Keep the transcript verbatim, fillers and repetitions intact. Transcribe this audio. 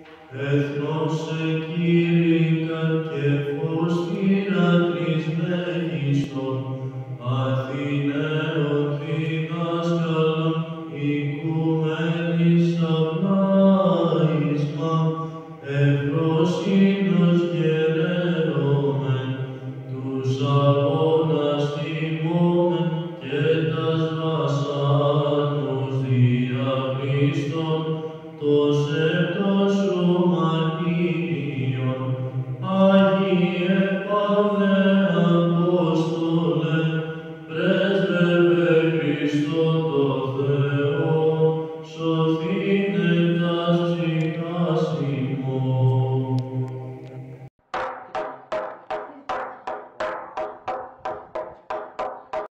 Εθνός εκήρυκαν και φως θυνατρής μέγιστον, Αθηναίων διδάσκαλον, οικουμένης αυνάισμα, ευρωσύνος γεραίωμεν, τους αγώνας τιμώμεν και τας βασάνους διαβρίστων, τος